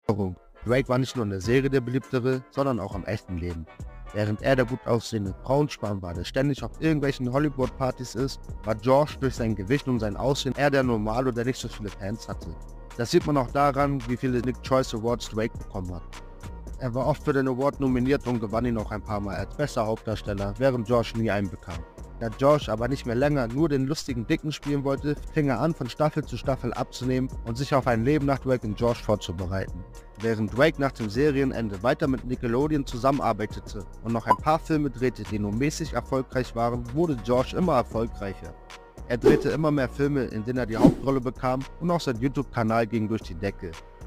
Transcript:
Warum? Drake war nicht nur in der Serie der beliebtere, sondern auch im echten Leben. Während er der gut aussehende Frauenspan war, der ständig auf irgendwelchen Hollywood-Partys ist, war Josh durch sein Gewicht und sein Aussehen eher der Normalo, der nicht so viele Fans hatte. Das sieht man auch daran, wie viele Nick Choice Awards Drake bekommen hat. Er war oft für den Award nominiert und gewann ihn auch ein paar Mal als bester Hauptdarsteller, während Josh nie einen bekam. Da Josh aber nicht mehr länger nur den lustigen Dicken spielen wollte, fing er an, von Staffel zu Staffel abzunehmen und sich auf ein Leben nach Drake und Josh vorzubereiten. Während Drake nach dem Serienende weiter mit Nickelodeon zusammenarbeitete und noch ein paar Filme drehte, die nur mäßig erfolgreich waren, wurde Josh immer erfolgreicher. Er drehte immer mehr Filme, in denen er die Hauptrolle bekam, und auch sein YouTube-Kanal ging durch die Decke.